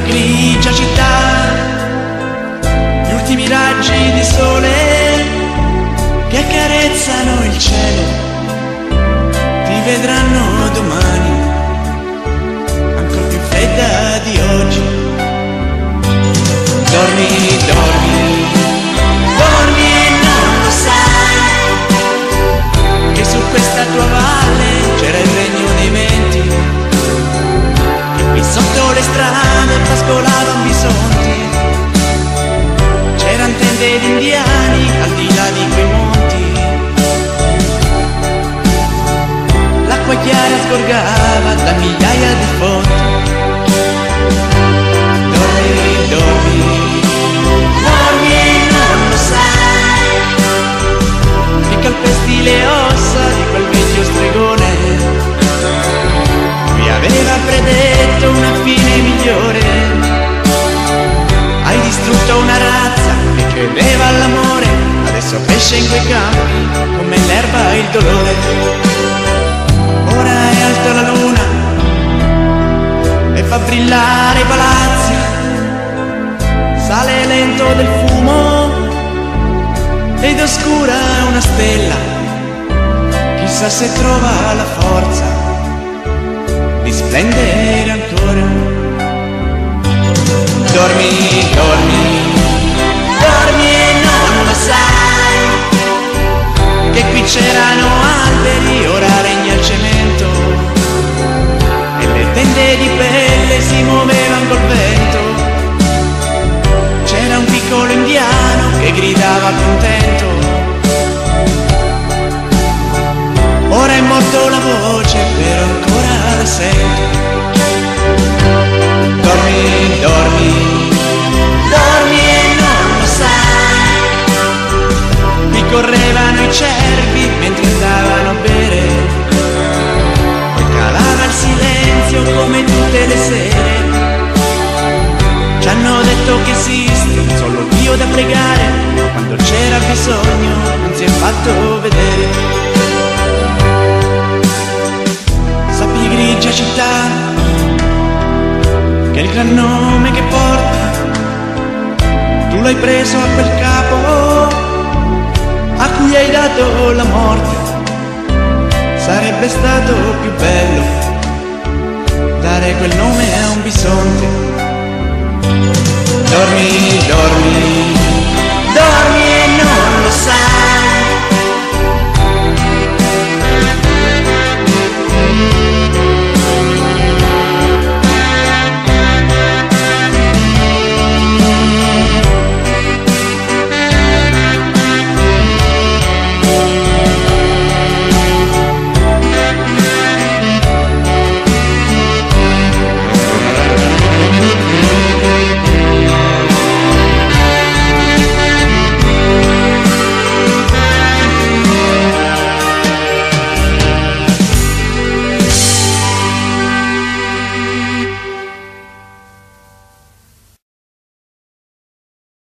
grigia città, gli ultimi raggi di sole che accarezzano il cielo, ti vedranno domani, ancora più fredda di oggi. Dormi, dormi, dormi e non lo sai, che su questa tua valle c'era il regno dei menti, che qui sotto le strade pascolavano bisonti, c'eran tende di indiani al di là di quei monti, l'acqua chiara sgorgava da migliaia di fonti. Dormi, dormi, dormi e non lo sai, che calpesti le ossa di quel vecchio stregone, lui aveva predetto una fine migliore. Hai distrutto una razza che credeva all'amore, adesso cresce in quei campi come l'erba il dolore. Ora è alta la luna e fa brillare i palazzi, sale lento del fumo ed oscura una stella, chissà se trova la forza di splendere ancora. Dormi, dormi, dormi e non lo sai, che qui c'erano alberi, ora regna il cemento, e le tende di pelle si muovevano col vento. C'era un piccolo indiano che gridava contento, ora è morto la voce, però ancora la sento. Dormi, dormi, dormi e non lo sai, qui correvano i cervi mentre andavano a bere, poi calava il silenzio come tutte le sere. Ci hanno detto che esiste un solo Dio da pregare, quando c'era bisogno non si è fatto vedere. Sappi grigia città, che il gran nome che porta, tu l'hai preso a quel capo a cui hai dato la morte. Sarebbe stato più bello dare quel nome a un bisonte. Dormi, dormi,